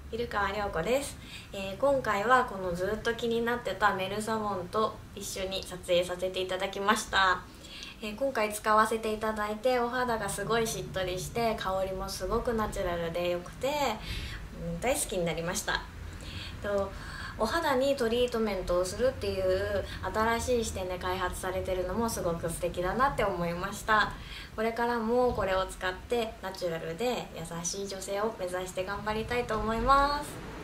イルカワ涼子です。今回はこのずっと気になってたメルサボンと一緒に撮影させていただきました。今回使わせていただいてお肌がすごいしっとりして香りもすごくナチュラルでよくて、大好きになりました。お肌にトリートメントをするっていう新しい視点で開発されてるのもすごく素敵だなって思いました。これからもこれを使ってナチュラルで優しい女性を目指して頑張りたいと思います。